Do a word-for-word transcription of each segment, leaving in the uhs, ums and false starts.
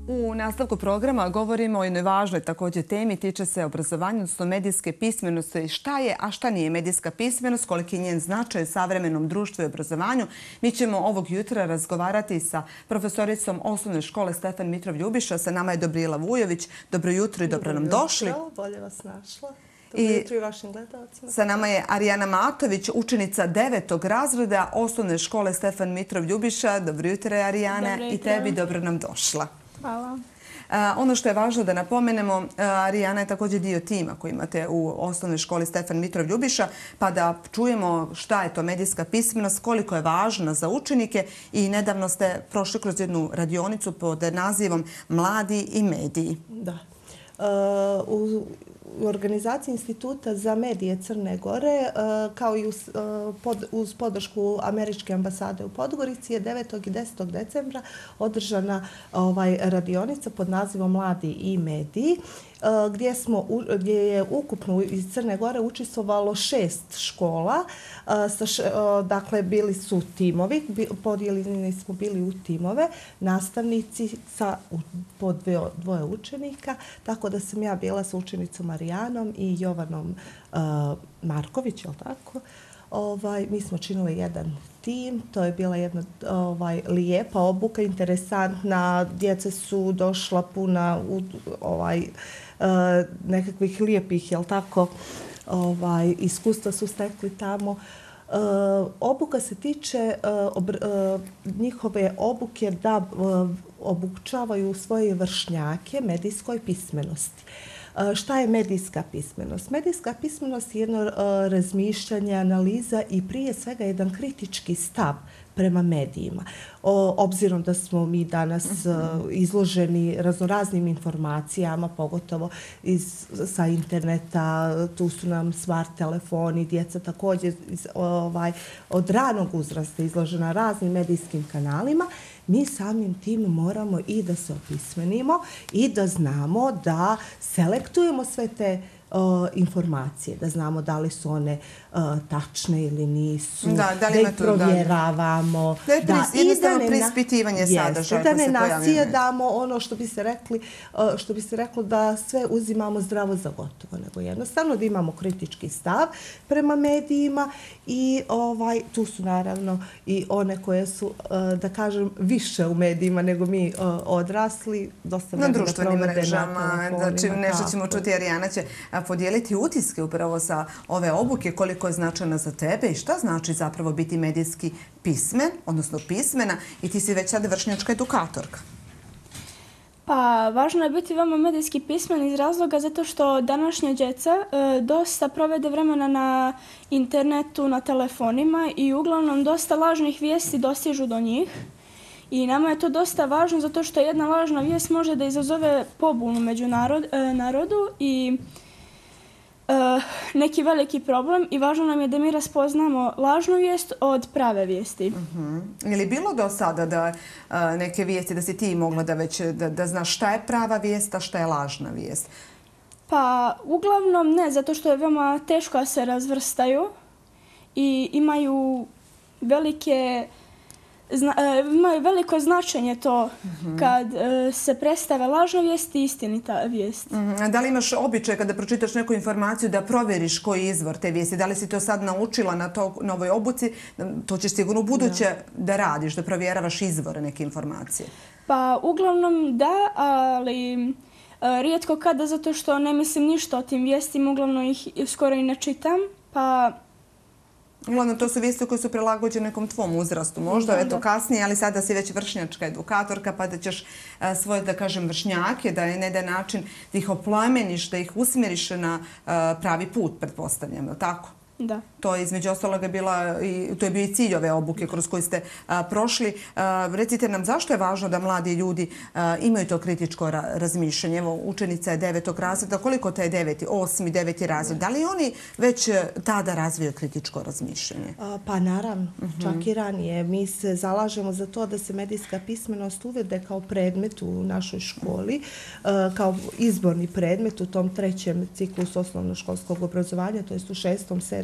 U nastavku programa govorimo o jednoj važnoj također temi, tiče se obrazovanja, odnosno medijske pismenosti. Šta je, a šta nije medijska pismenost, koliki je njen značaj u savremenom društvu i obrazovanju. Mi ćemo ovog jutra razgovarati sa profesoricom osnovne škole Stefan Mitrov Ljubiša. Sa nama je Dobrila Vujović. Dobro jutro i dobro nam došli. Dobro jutro, bolje vas našla. Dobro jutro i vašim gledalcima. Sa nama je Arijana Matović, učenica devetog razreda osnovne škole Stefan Mitrov Ljubiša. Dobro jutro, Arijana, i tebi dobro nam došla. Hvala. Ono što je važno da napomenemo, Arijana je također dio tima koji imate u osnovnoj školi Stefan Mitrov Ljubiša, pa da čujemo šta je to medijska pismenost, koliko je važna za učenike i nedavno ste prošli kroz jednu radionicu pod nazivom Mladi i mediji. Da. U organizaciji Instituta za medije Crne Gore, kao i uz podršku Američke ambasade u Podgorici, je devetog i desetog decembra održana radionica pod nazivom Mladi i mediji, gdje, smo, gdje je ukupno iz Crne Gore učestvovalo šest škola. Dakle, bili su timovi, podijeljeni smo bili u timove, nastavnici sa po dvoje učenika, tako da sam ja bila sa učenicom Marijanom i Jovanom Marković, je li tako? Ovaj, mi smo činili jedan tim, to je bila jedna ovaj, lijepa obuka, interesantna, djeca su došla puna u, ovaj, uh, nekakvih lijepih, jel tako, ovaj, iskustva su stekli tamo. Uh, obuka se tiče uh, obr, uh, njihove obuke da uh, obučavaju svoje vršnjake medijskoj pismenosti. Šta je medijska pismenost? Medijska pismenost je jedno razmišljanje, analiza i prije svega jedan kritički stav prema medijima. Obzirom da smo mi danas izloženi raznoraznim informacijama, pogotovo iz, sa interneta, tu su nam smart telefoni, djeca također ovaj, od ranog uzrasta izložena raznim medijskim kanalima, mi samim tim moramo i da se opismenimo i da znamo da selektujemo sve te uh, informacije, da znamo da li su one uh, tačne ili nisu, da, da, da ih provjeravamo. Da, da, da, jednostavno preispitivanje sadržaja. Da ne nasjedamo ono što bi se rekli, uh, što bi se reklo da sve uzimamo zdravo za gotovo, nego jednostavno da imamo kritički stav prema medijima i ovaj, tu su naravno i one koje su, uh, da kažem, više u medijima nego mi uh, odrasli. Dosta na društvenim mrežama, znači nešto ćemo čuti, Arijana će podijeliti utiske upravo sa ove obuke, koliko je značajna za tebe i šta znači zapravo biti medijski pismen, odnosno pismena, i ti si već sada vršnjačka edukatorka. Pa, važno je biti vama medijski pismen iz razloga zato što današnja djeca e, dosta provede vremena na internetu, na telefonima i uglavnom dosta lažnih vijesti dostižu do njih. I nama je to dosta važno zato što jedna lažna vijest može da izazove pobunu među narod, e, narodu i e, neki veliki problem, i važno nam je da mi raspoznamo lažnu vijest od prave vijesti. Uh-huh. Je li bilo do sada da a, neke vijesti, da si ti mogla da već da, da znaš šta je prava vijest, a šta je lažna vijest? Pa uglavnom ne, zato što je veoma teško da se razvrstaju i imaju velike Zna, imaju veliko značenje to uh-huh. kad uh, se predstave lažna vijest i istinita vijest. Uh-huh. Da li imaš običaj kada pročitaš neku informaciju da provjeriš koji je izvor te vijesti? Da li si to sad naučila na, to, na ovoj obuci? To ćeš sigurno u buduće da. da radiš, da provjeravaš izvore neke informacije. Pa uglavnom da, ali uh, rijetko kada, zato što ne mislim ništa o tim vijestima, uglavnom ih skoro i ne čitam, pa uglavnom, to su vijesti koje su prilagođene nekom tvom uzrastu. Možda je to kasnije, ali sada si već vršnjačka edukatorka, pa da ćeš a, svoje, da kažem, vršnjake, da je na jedan način da ih oplemeniš, da ih usmjeriš na a, pravi put, pretpostavljam, je li tako? Da. To je između ostaloga bila i to je bio i cilj ove obuke kroz koju ste a, prošli. A, recite nam zašto je važno da mladi ljudi a, imaju to kritičko ra razmišljanje. Evo, učenica je devetog razreda. Koliko te je deveti, osmi, deveti razred? Da li oni već tada razviju kritičko razmišljanje? A, pa naravno, uh-huh. čak i ranije. Mi se zalažemo za to da se medijska pismenost uvede kao predmet u našoj školi, a, kao izborni predmet u tom trećem ciklusu osnovnoškolskog obrazovanja, to jest u šestom, sedmom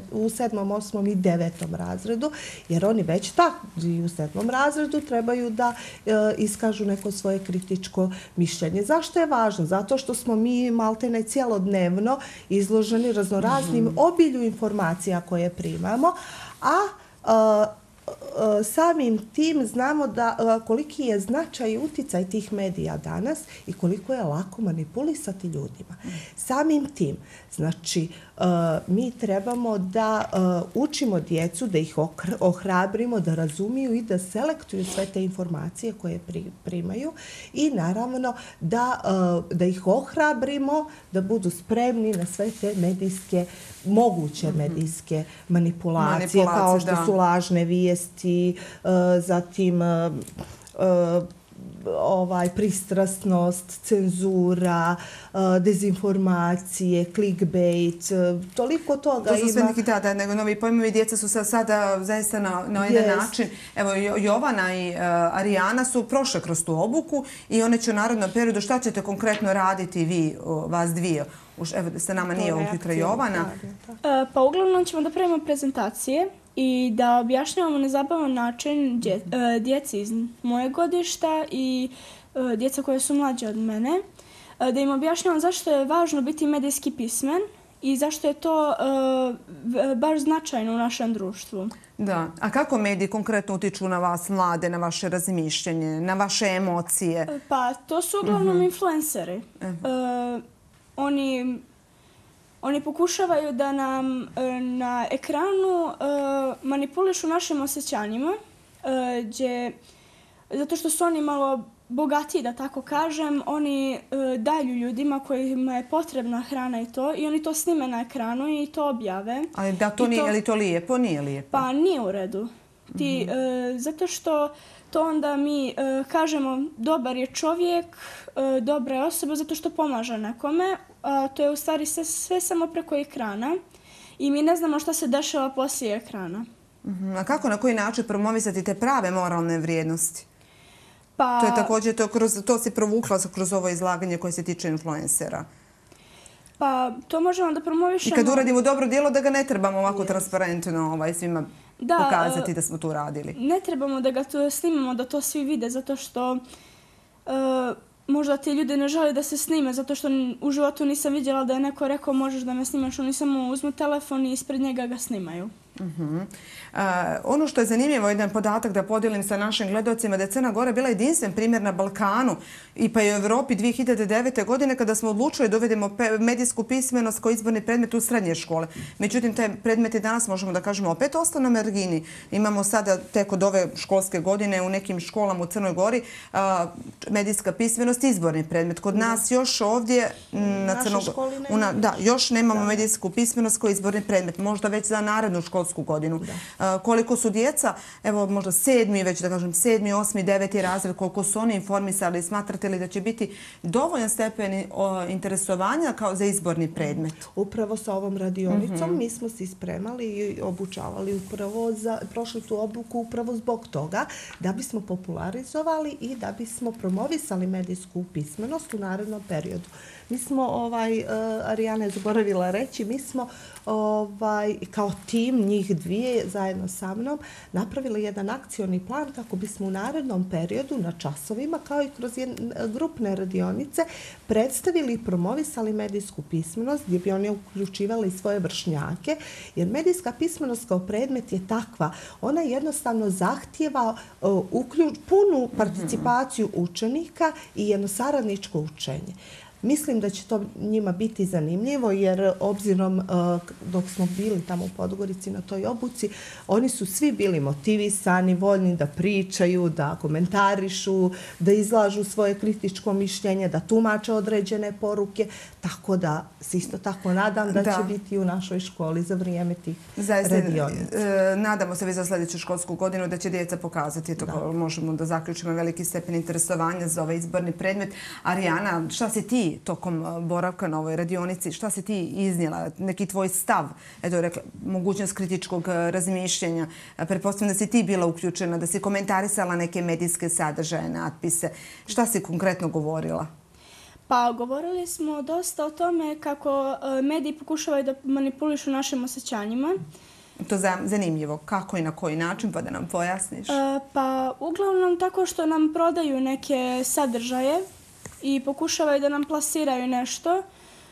u sedmom, osmom i devetom razredu, jer oni već tako i u sedmom razredu trebaju da e, iskažu neko svoje kritičko mišljenje. Zašto je važno? Zato što smo mi maltene cijelodnevno izloženi raznoraznim mm. obilju informacija koje primamo, a e, samim tim znamo da koliki je značaj i uticaj tih medija danas i koliko je lako manipulisati ljudima. Samim tim, znači, mi trebamo da učimo djecu, da ih ohrabrimo, da razumiju i da selektuju sve te informacije koje primaju i naravno da, da ih ohrabrimo da budu spremni na sve te medijske, moguće medijske manipulacije, manipulacije kao što da. su lažne vijesti, zatim ovaj, pristrasnost, cenzura, dezinformacije, clickbait, toliko toga ima. To su sve neki tada, nego novi pojmovi. Djeca su sad, sada zaista na, na jedan yes. način. Evo, Jovana i uh, Arijana su prošle kroz tu obuku i one će u narodnom periodu. Šta ćete konkretno raditi vi, uh, vas dvije? Už, evo, sa nama nije ovog jutra Jovana. Uh, pa uglavnom ćemo da pravimo prezentacije i da objašnjavamo na zabavan način dje, uh, djeci iz moje godišta i uh, djeca koje su mlađe od mene. Uh, da im objašnjavam zašto je važno biti medijski pismen i zašto je to uh, baš značajno u našem društvu. Da. A kako mediji konkretno utiču na vas mlade, na vaše razmišljenje, na vaše emocije? Uh, pa to su uglavnom uh-huh. influenceri. Uh-huh. Uh, oni... Oni pokušavaju da nam e, na ekranu e, manipulišu našim osjećanjima, e, gdje, zato što su oni malo bogatiji, da tako kažem, oni e, daju ljudima kojima je potrebna hrana i to, i oni to snime na ekranu i to objave. Ali da to nije, to, je li to lijepo? Nije lijepo. Pa nije u redu. Ti, mm-hmm. e, zato što to onda mi e, kažemo dobar je čovjek, e, dobra je osoba zato što pomaže nekome. A to je u stvari sve, sve samo preko ekrana i mi ne znamo šta se dešava poslije ekrana. Uh-huh. A kako, na koji način promovisati te prave moralne vrijednosti? Pa, to je također, to, kroz, to si provukla kroz ovo izlaganje koje se tiče influencera. Pa to možemo da promovišemo... I kad uradimo dobro djelo da ga ne trebamo ovako yes. transparentno ovaj, svima da, pokazati da smo tu radili. Ne trebamo da ga to snimamo, da to svi vide, zato što... Uh, Možda ti ljudi ne žele da se snime, zato što u životu nisam vidjela da je neko rekao možeš da me snimaš, oni samo uzmu telefon i ispred njega ga snimaju. Uh-huh. Uh, ono što je zanimljivo, jedan podatak da podijelim sa našim gledalcima, da je Crna Gora bila jedinstven primjer na Balkanu i pa i u Evropi dvije hiljade devete. godine kada smo odlučili da uvedemo medijsku pismenost kao izborni predmet u srednje škole. Međutim, te predmeti danas možemo da kažemo opet ostao na margini. Imamo sada tek od ove školske godine u nekim školama u Crnoj Gori uh, medijska pismenost izborni predmet. Kod nas još ovdje na Crnoj Gori una, da, još nemamo da. medijsku pismenost kao izborni predmet. Možda već za narednu školsku godinu. Da. Koliko su djeca, evo možda sedmi, već da kažem sedmi, osmi, deveti razred, koliko su oni informisali, smatrate li da će biti dovoljan stepen interesovanja kao za izborni predmet? Upravo sa ovom radionicom mm-hmm. mi smo se spremali i obučavali upravo za, prošli tu obuku upravo zbog toga da bismo popularizovali i da bismo promovisali medijsku pismenost u narednom periodu. Mi smo, ovaj, Arijana je zaboravila reći, mi smo ovaj, kao tim, njih dvije zajedno sa mnom, napravili jedan akcioni plan kako bismo u narednom periodu na časovima, kao i kroz grupne radionice, predstavili i promovisali medijsku pismenost gdje bi oni uključivali svoje vršnjake, jer medijska pismenost kao predmet je takva. Ona jednostavno zahtijeva uh, uključ, punu participaciju učenika i jednosaradničko učenje. Mislim da će to njima biti zanimljivo jer obzirom dok smo bili tamo u Podgorici na toj obuci, oni su svi bili motivisani, voljni da pričaju, da komentarišu, da izlažu svoje kritičko mišljenje, da tumače određene poruke, tako da se isto tako nadam da, da. će biti u našoj školi za vrijeme tih radionica. E, nadamo se vi za sljedeću školsku godinu da će djeca pokazati, to da. možemo da zaključimo veliki stepen interesovanja za ovaj izborni predmet. Arijana, šta si ti tokom boravka na ovoj radionici, šta si ti iznijela, neki tvoj stav, eto rekla, mogućnost kritičkog razmišljenja, pretpostavljam da si ti bila uključena, da si komentarisala neke medijske sadržaje, natpise, šta si konkretno govorila? Pa govorili smo dosta o tome kako e, mediji pokušavaju da manipulišu našim osjećanjima. To je zanimljivo. Kako i na koji način, pa da nam pojasniš? E, pa uglavnom tako što nam prodaju neke sadržaje i pokušavaju da nam plasiraju nešto e,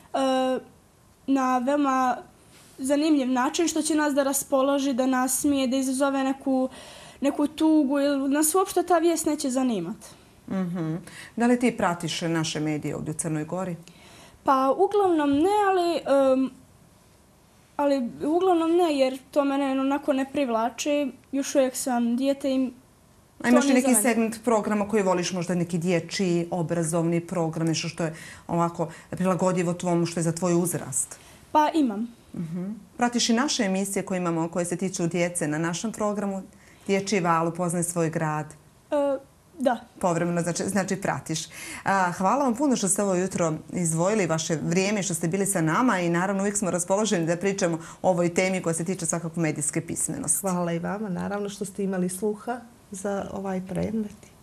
na veoma zanimljiv način što će nas da raspoloži, da nas smije, da izazove neku, neku tugu ili nas uopšte ta vijest neće zanimati. Mm-hmm. Da li ti pratiš naše medije ovdje u Crnoj Gori? Pa uglavnom ne, ali, um, ali uglavnom ne jer to mene onako ne privlači. Još uvijek sam dijete i a imaš li neki segment programa koji voliš, možda neki dječji, obrazovni program, nešto što je ovako prilagodivo tvomu, što je za tvoj uzrast? Pa imam. Mm-hmm. Pratiš i naše emisije koje imamo, koje se tiču djece na našem programu? Dječji val, upoznaj svoj grad. Uh, Da. Povremeno, znači, znači pratiš. A, hvala vam puno što ste ovo jutro izdvojili vaše vrijeme, što ste bili sa nama i naravno uvijek smo raspoloženi da pričamo o ovoj temi koja se tiče svakako medijske pismenosti. Hvala i vama, naravno što ste imali sluha za ovaj predmet.